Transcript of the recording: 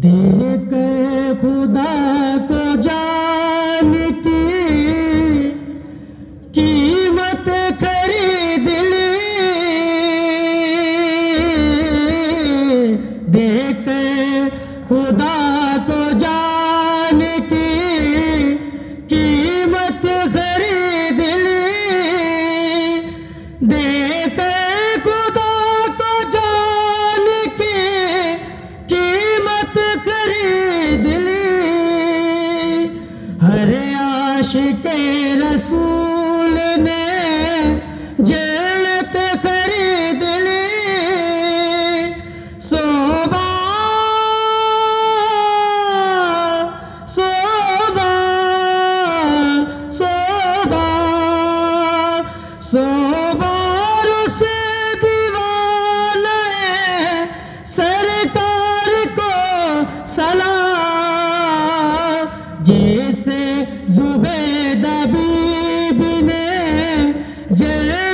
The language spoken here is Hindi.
देख खुदा को जान की कीमत खरीद ली। देख खुदा को जान की कीमत खरीद ली। देख खुदा को जान की कीमत खरीद ली। हर आशिक़े रसूल ने जन्नत खरीद ली। सोबा सोबा सोबा सोबा से दीवाना सरकार को सलाम। जैसे ज़ुबैदा बीबी ने